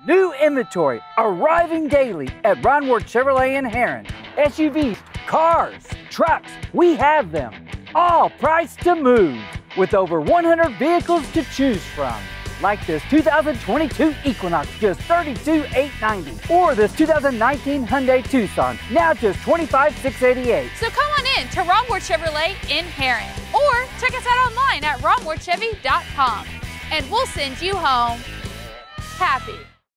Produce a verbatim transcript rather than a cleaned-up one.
New inventory arriving daily at Ron Ward Chevrolet in Herrin. S U Vs, cars, trucks, we have them. All priced to move with over one hundred vehicles to choose from. Like this two thousand twenty-two Equinox, just thirty-two thousand eight hundred ninety dollars. Or this two thousand nineteen Hyundai Tucson, now just twenty-five thousand six hundred eighty-eight dollars. So come on in to Ron Ward Chevrolet in Herrin. Or check us out online at ron ward chevy dot com. And we'll send you home happy.